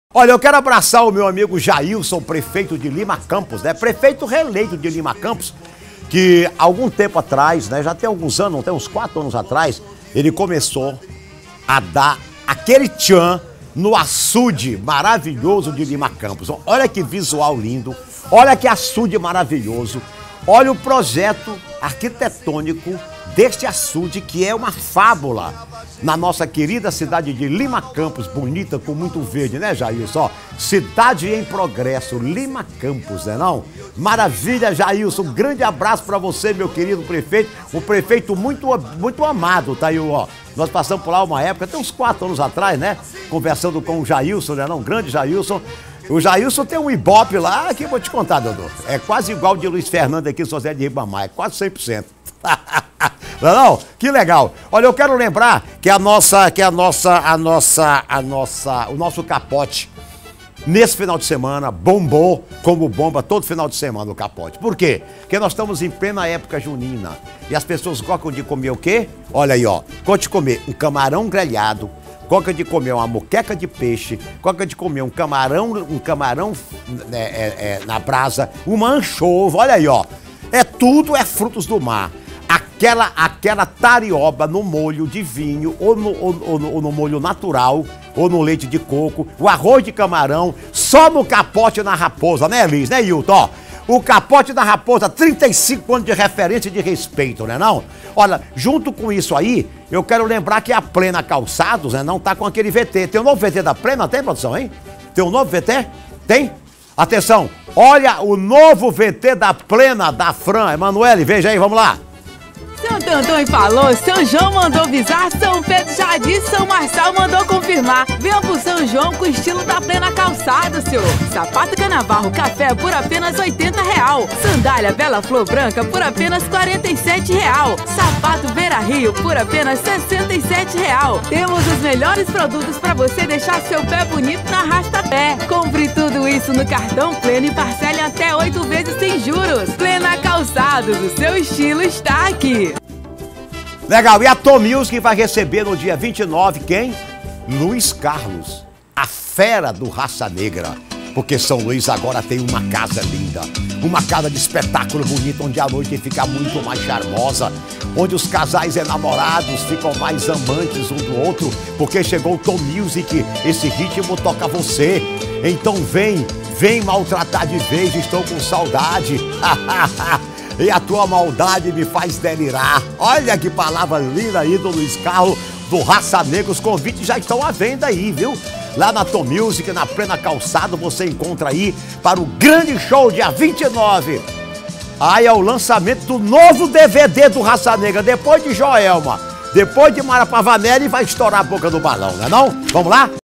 Olha, eu quero abraçar o meu amigo Jailson, prefeito de Lima Campos, né? Prefeito reeleito de Lima Campos, que algum tempo atrás, né? Já tem alguns anos, não tem uns 4 anos atrás, ele começou a dar aquele tchan no açude maravilhoso de Lima Campos. Olha que visual lindo, olha que açude maravilhoso, olha o projeto arquitetônico deste açude que é uma fábula na nossa querida cidade de Lima Campos, bonita, com muito verde, né, Jailson? Cidade em progresso, Lima Campos, né não? Maravilha, Jailson, um grande abraço para você, meu querido prefeito, um prefeito muito amado, tá aí, ó. Nós passamos por lá uma época, até uns 4 anos atrás, né, conversando com o Jailson, né não? Grande Jailson. O Jailson tem um ibope lá que eu vou te contar, Dodô. É quase igual de Luiz Fernando aqui em São José de Ribamar, é quase 100%. Não? Que legal. Olha, eu quero lembrar que o nosso capote nesse final de semana bombou como bomba todo final de semana o capote. Por quê? Porque nós estamos em plena época junina e as pessoas gostam de comer o quê? Olha aí, ó. Gostam de comer um camarão grelhado, gosta de comer uma moqueca de peixe, gosta de comer um camarão na brasa, uma anchova, olha aí, ó. Tudo é frutos do mar. Aquela tarioba no molho de vinho, ou no molho natural, ou no leite de coco, o arroz de camarão, só no capote na Raposa, né, Liz? Né, Hilton? Ó, o capote da Raposa, 35 anos de referência e de respeito, né não? Olha, junto com isso aí, eu quero lembrar que a Plena Calçados, né, não tá com aquele VT. Tem um novo VT da Plena, tem, produção, hein? Tem um novo VT? Tem? Atenção, olha o novo VT da Plena, da Fran. Emanuele, veja aí, vamos lá. Santo Antônio falou, São João mandou visar, São Pedro já disse, São Marçal mandou confirmar. Venha pro São João com o estilo da Plena Calçado, senhor. Sapato Canavarro Café por apenas R$80. Sandália Bela Flor Branca por apenas R$47. Sapato Beira Rio por apenas R$67. Temos os melhores produtos para você deixar seu pé bonito na Arrasta-Pé. Compre tudo isso no cartão Plena e parcele até 8 vezes sem juros. Plena Calçados, o seu estilo está aqui. Legal, e a Tom Music vai receber no dia 29 quem? Luiz Carlos, a fera do Raça Negra. Porque São Luís agora tem uma casa linda, uma casa de espetáculo bonito, onde a noite fica muito mais charmosa, onde os casais enamorados ficam mais amantes um do outro, porque chegou o Tom Music, esse ritmo toca você. Então vem maltratar de vez, estou com saudade. E a tua maldade me faz delirar. Olha que palavra linda aí do Luiz Carlos, do Raça Negra. Os convites já estão à venda aí, viu? Lá na Tom Music, na Plena Calçado, você encontra aí para o grande show dia 29. Aí é o lançamento do novo DVD do Raça Negra. Depois de Joelma, depois de Mara Pavanelli, vai estourar a boca do balão, né não? Vamos lá?